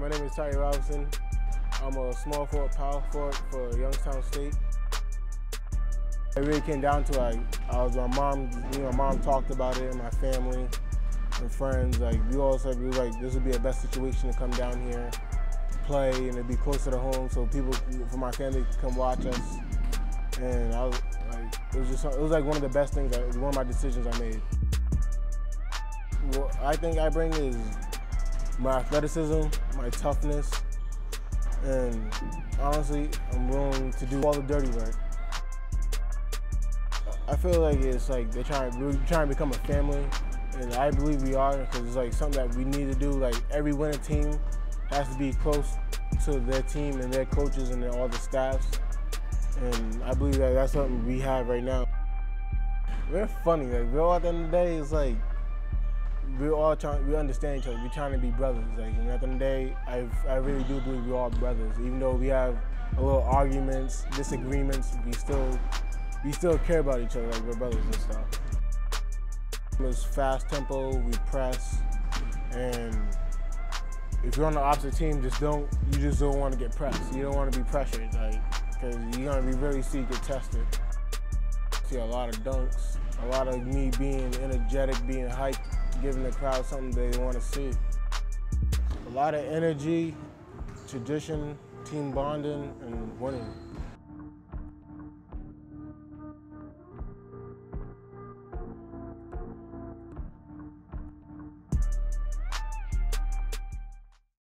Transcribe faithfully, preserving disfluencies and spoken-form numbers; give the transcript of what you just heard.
My name is Tyree Robinson. I'm a small forward, power forward for Youngstown State. It really came down to like, I was my mom, me and my mom talked about it, and my family and friends. Like we all said, we were like, this would be the best situation to come down here, play, and it'd be closer to home, so people from my family could come watch us. And I was like, it was just, it was like one of the best things. It was one of my decisions I made. What I think I bring is my athleticism, my toughness, and honestly, I'm willing to do all the dirty work. I feel like it's like they're trying, we're trying to become a family, and I believe we are, because it's like something that we need to do. Like every winning team has to be close to their team and their coaches and all the staffs, and I believe that that's something we have right now. We're funny, like we're all at the end of the day, it's like we're all trying, we understand each other. We're trying to be brothers. Like, and at the end of the day, I, I really do believe we're all brothers. Even though we have a little arguments, disagreements, we still, we still care about each other like we're brothers and stuff. It's fast tempo, we press, and if you're on the opposite team, just don't, you just don't want to get pressed. You don't want to be pressured, like, because you're going to be really see get tested. See a lot of dunks, a lot of me being energetic, being hyped, giving the crowd something they want to see. A lot of energy, tradition, team bonding, and winning.